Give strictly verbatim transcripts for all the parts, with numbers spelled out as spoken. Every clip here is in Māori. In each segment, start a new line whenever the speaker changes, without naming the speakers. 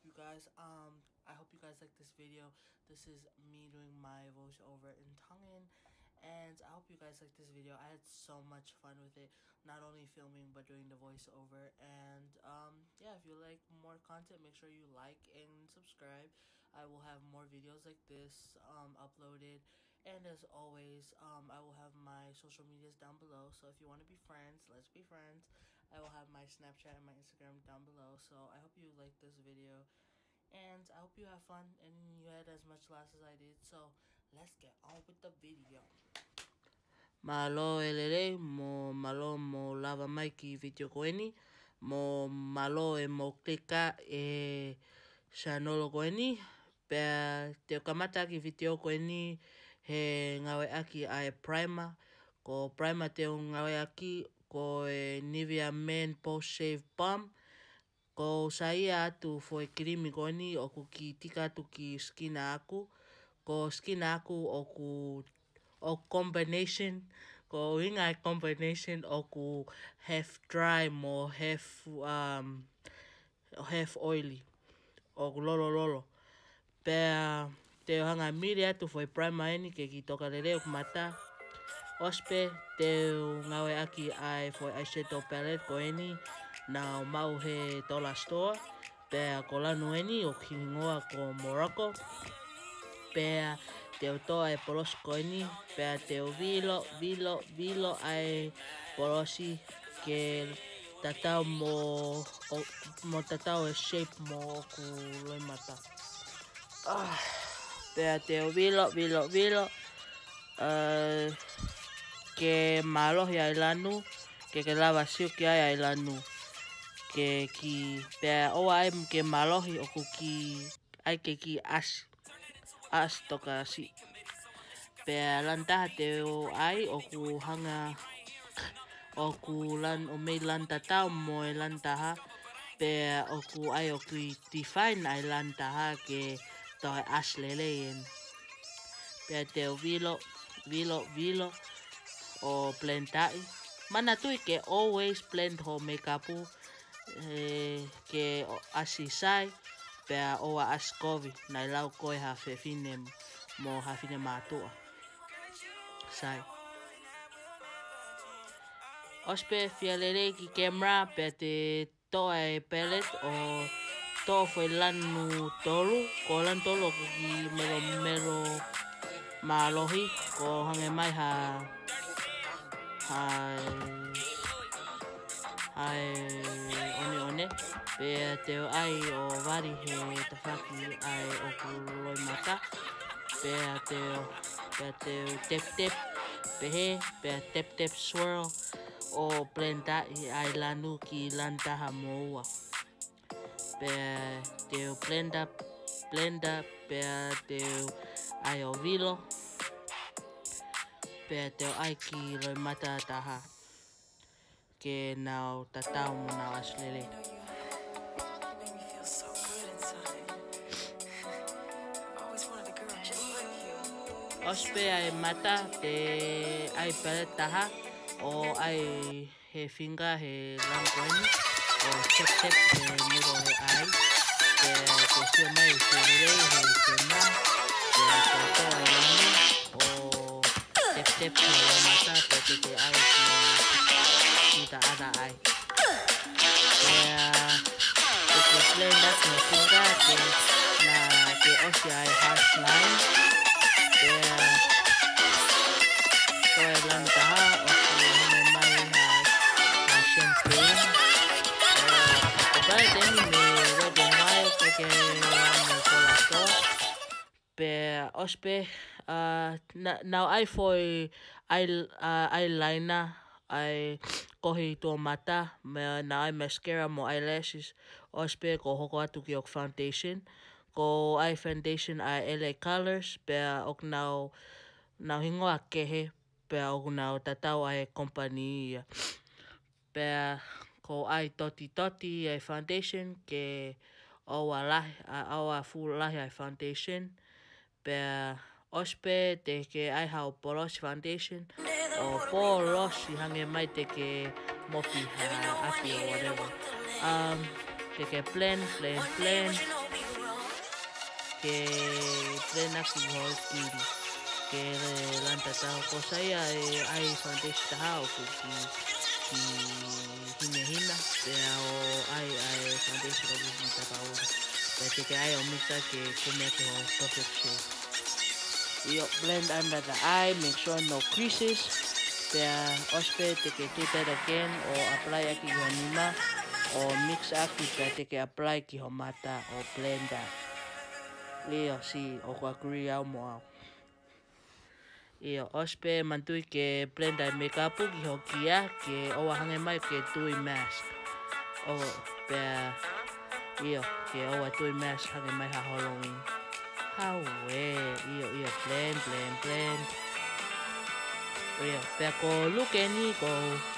you guys. Um, I hope you guys like this video. This is me doing my voiceover in Tongan, and I hope you guys like this video. I had so much fun with it, not only filming but doing the voiceover. And um, yeah, if you like more content, make sure you like and subscribe. I will have more videos like this um, uploaded. And as always, um, I will have my social medias down below. So if you want to be friends, let's be friends. I will have my Snapchat and my Instagram down below. So I hope you like this video. And I hope you have fun and you had as much laughs as I did. So let's get on with the video. Malo elere, mo malo mo lava mai ki video koeni. Mo malo e mo klika e chanolo koeni. Pea te kamata ki video koeni he ngawe aki ai primer. Ko primer te ngawe aki ko e Nivea Men Post Shave Balm. Ko saia atu foi krimi koeni o ku ki tika atu ki skina aku. Ko skina aku o ku o combination ko inga combination o ku half dry mo half um half oily o ku lolo lolo. Pea te hanga miri atu foi primer eni ke ki toka lere o mata. Ospe te ngawe aki ai foi eyeshadow palette ko eni na mau he dollar store. Pea ko lanu eni o ki ngoa ko Morocco. Pea te toa e polos ko eni. Pea te vilo vilo vilo ai polosi ke tatao mo o, mo tatao e shape mo ku loi mata. Ah, pea te vilo vilo vilo uh, ke malo ya lanu ke ke lava siu ke ai lanu ke ki pea o ai ke malo hi o ki ai ke ki as as toka si pea lanta te o ai o ku hanga o ku lan o me lanta tau mo e lanta ha pea o ku ai o ku define ai lanta ha ke to as lele en pea te o vilo vilo vilo o blendai mana tu ke always blend ho makeup eh, ke asisai pea o askovi na lau koe ha fefine mo ha fine matua sai ospe fialere ki camera pea te toa e palette o to foi lanu tolu ko lan tolu ki mero mero malohi ko hange mai ha hai hai one one pea te ai o vari he tawhaki ai o kuloi mata pea te pea te tep tep pehe pea tep tep swirl o blenda i ai lanu ki lantaha moua pea te blenda blenda pea te ai o vilo pea te ai ki loi mata taha ke nau tatau mo nau aslele. Ospe ai mata te ai palette taha o ai he finga he langkoeni o tep tep he miro he ai te te sio mai te lele he te ma te te to ai lani o tep tep he mata te te te ai ki kita ada ai pea te te blenda te finga te na te osi ai harsh line pea to e lantaha o ki hane mai ha ha champagne o pai teni me wedding mai ke ke me kolato pea ospe uh, now ai foi ai uh, eyeliner ai kohi tō mata me na ai mascara mo eyelashes ospe ko hoko atu ki ok foundation ko ai foundation ai L A Colors pea ok nau nau hingoa kehe pea ok nau tatau ai company pea ko ai toti toti ai foundation ke owa lahi owa full lahi ai foundation pea ospe te ke ai hau polos foundation o polos i hange mai te ke mopi ha api or whatever um te ke blend blend blend ke plena ki ho kiri ke lanta tau ko saia e ai foundation ta o ki ki hina hina pe o ai ai foundation o ki ta ka o pe te ke ai o mita ke kumia ke ho perfect shape. Yo blend under the eye, make sure no creases. Pe ospe te ke do that again o apply aki ho nima o mix aki pe te ke apply ki ho mata o blender. Iyo si o ko agree au mo au. Iyo ospe mantui ke blender makeup ki ho kia ke o hange mai ke tui mask. O pe iyo ke o tui mask hange mai ha Halloween. How we iyo iyo blend blend blend. Iyo pe ko look any ko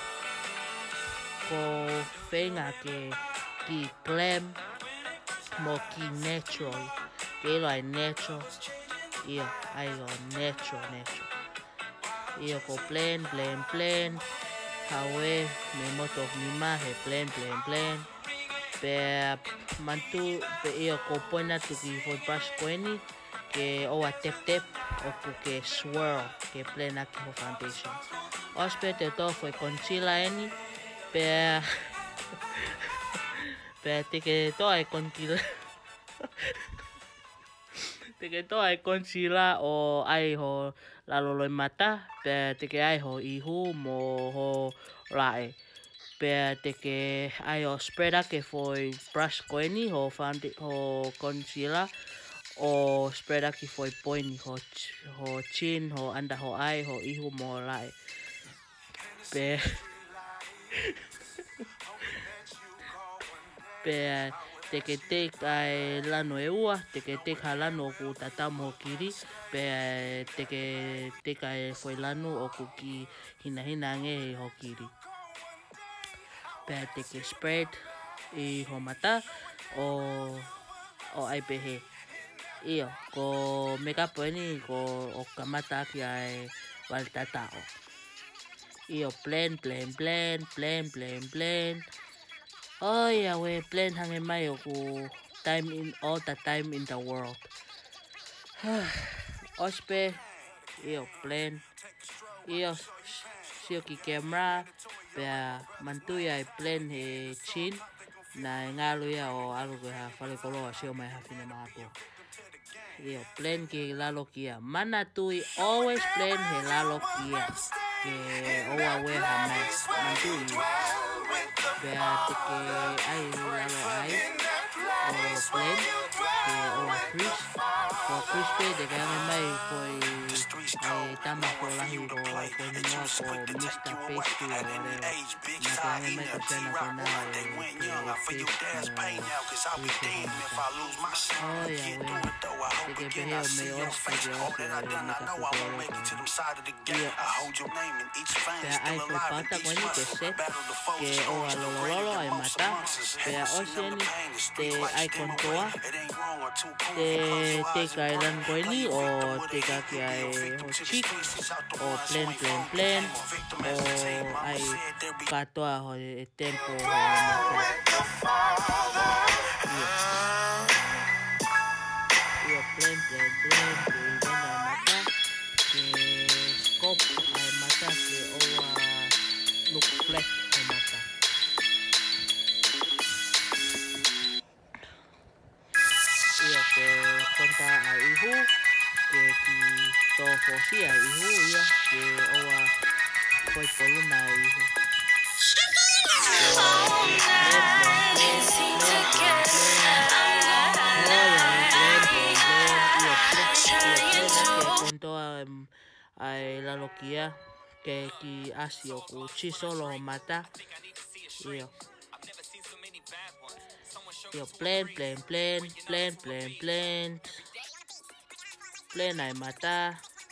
ko fenga ke ki glam mo ki natural. Que lo hay natural. Iyo ai lo natural natural. Iyo ko blend blend blend. Hawe me moto ni mahe blend blend blend. Pe mantu pe iyo ko pona tu ki for brush koeni ke o a tap tap o ku ke swirl ke blend aki ho foundation. Ospe te to foi concealer eni pe pe te ke to ai concealer. Te ke to ai concealer o ai ho la lolo mata pe te ke ai ho ihu mo ho lae. Pe te ke ai o spreader ke foi brush koeni ho found ho concealer o spreader ki foi poini ho ho chin ho anda ho ai ho ihu mo lae. Pe pe te ke te ai lano e ua te ke te ka lano ku tata mo kiri pe te ke te ka e foi lano o ku ki hina hina nge ho kiri. Pe te ke spread i ho mata o o ai pehe. Iyo ko makeup ni ko o kamata ki ai wal tata o. Iyo blend blend blend blend blend blend. Oh yeah, we blend hange mai o ku time in all the time in the world. Ospe iyo blend. Iyo sio ki camera pe mantu ya blend he chin na ngalu ya o alu ke ha fale kolo sio mai ha fine mato. Iyo blend ki lalo kia. Mana tui always blend he lalo kia. Ke owa we ha mai mantu i. Pe te ke ai lalo ai o blend ke owa crease. Ko crease pe de ka mai foi ai tama ko lahi ko ko ni mo ko mister Pastry o whatever. Na ka mai ko sana ko na e oh yeah we te ke pe o me o se ke o se na ka ko iya pe ai foi pata ko ni ke set ke o alo lolo ai mata pe o se ni te ai kontoa te te kailan ko ni o te ka ki ai ho cheek o plan plan plan o ai katoa ho e tempo ho mata iya plan plan plan ke ivana mata ke scope ai mata ke oa look flat ho mata iya ke konta ai ihu ke ki to fosi ai ihu iya ke oa foi coluna ai ihu kontoa ai la lokia ke ki asio ku chi solo mata iyo iyo plan plan plan plan plan plan plan ai mata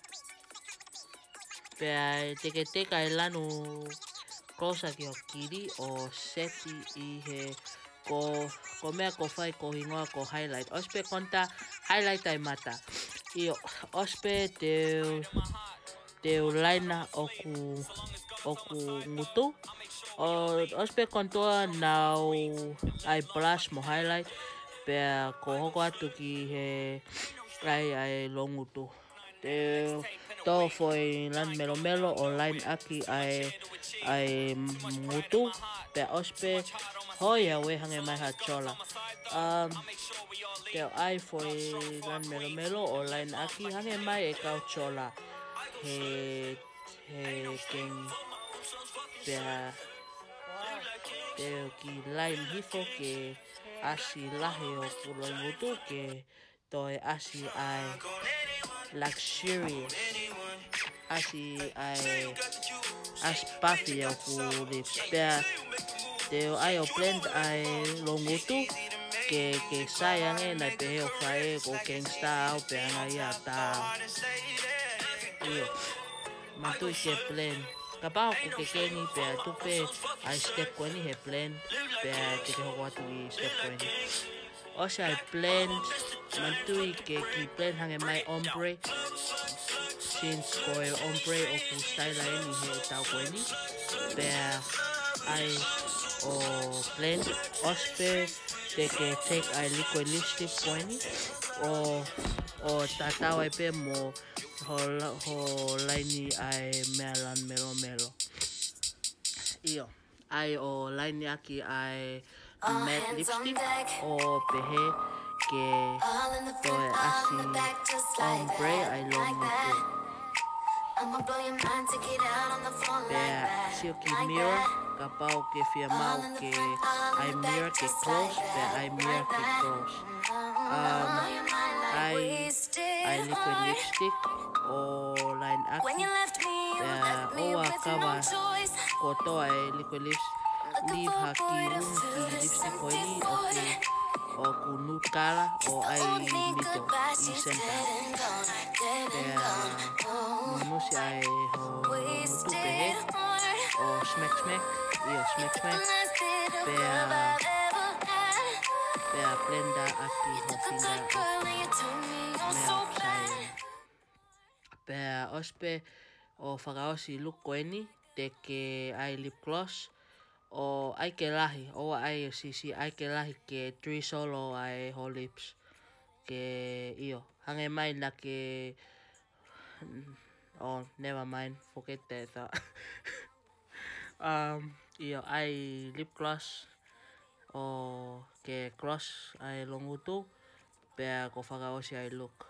pe ai te ke te kai lanu cosa ki o kiri o seti i he ko ko mea ko fai ko hingoa ko highlight ospe konta highlight ai mata iyo ospe te te laina oku oku ngutu o ospe kontoa now ai blush mo highlight Pea ko hoko atu ki he ai ai longutu. Te to foi lan melo melo o line aki ai ai mutu. Pea ospe hoia we hange mai ha chola. Um, te ai foi lan melo melo o line aki hange mai e kau chola. He he ken pea te ki line hifo ke asi lahe o kuloi mutu ke toi asi ai luxurious asi ai as puffy o ku lips pea te ai o blend ai longutu ke ke sayang e na pe o fae ko gangsta o pe ana ia ta iyo mantu ke blend kapao ko ke kengi pe tu pe ai step ko ni he blend pe ke te ho watu i step ko ni also I blend mantui ke ki blend hange mai ombre since ko e ombre o ku style ai ni he tau ko ni pe ai o blend ospe te ke take ai liquid lipstick ko ni o o tatau ai pe mo ho ho laini ai melan melo melo iyo ai o laini aki ai matte lipstick o pehe ke toe asi ombre ai longutu pea silky mirror kapau ke fia mau ke ai mirror ke close pea ai mirror ke close um ai ai liquid lipstick o line aki pea oa kawa ko to ai liquid lips leave haki un ki lipstick ko ni o ku o ku nude color o ai mito i senta pea nunu si ai ho mutu pehe o smack smack iyo smack smack pea pea blenda aki ho finda mea sai pea ospe o whakaosi look ko eni te ke ai lip gloss o ai ke lahi o ai sisi ai ke lahi ke three solo ai ho lips ke iyo hange mai na ke oh never mind forget that thought. um iyo ai lip gloss o ke gloss ai longutu pea ko whakaosi ai look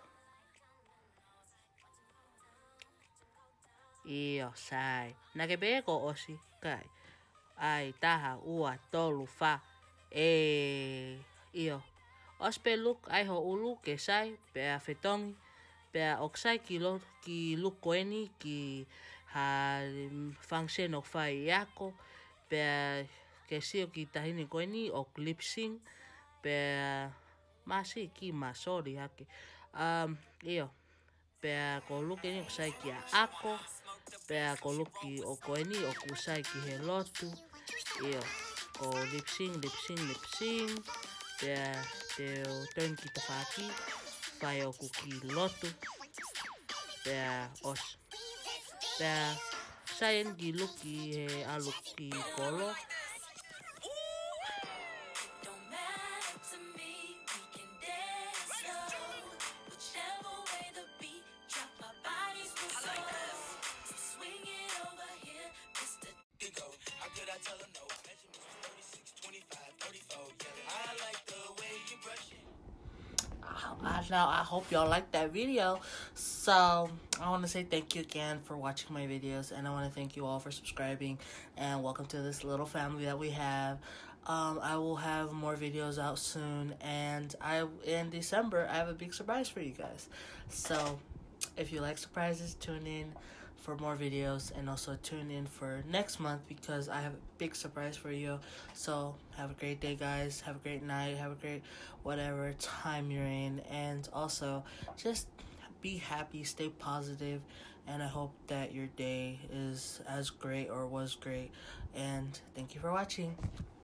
iyo sai na ke pe ko osi kai ai taha ua tolu fa e iyo ospe look ai ho ulu ke sai pea fetongi pea oksai ki lo ki look ko eni ki ha function o fai yako pea ke sio ki tahini ko eni o lip sync pea masi ki ma sorry hake um iyo pea ko look eni oksai ki a ako pea ko look ki o ko eni o kusai ki he lotu iyo ko lip sync lip sync lip sync pea te turn ki tafaki fai o kuki lotu pea os pea sayen ki look ki he alu ki kolo Now I hope y'all liked that video. So I want to say thank you again for watching my videos, and I want to thank you all for subscribing, and welcome to this little family that we have. um I will have more videos out soon, and I in December I have a big surprise for you guys. So if you like surprises, tune in for more videos, and also tune in for next month because I have a big surprise for you. So have a great day, guys. Have a great night. Have a great whatever time you're in, and also just be happy, stay positive, and I hope that your day is as great or was great. And thank you for watching.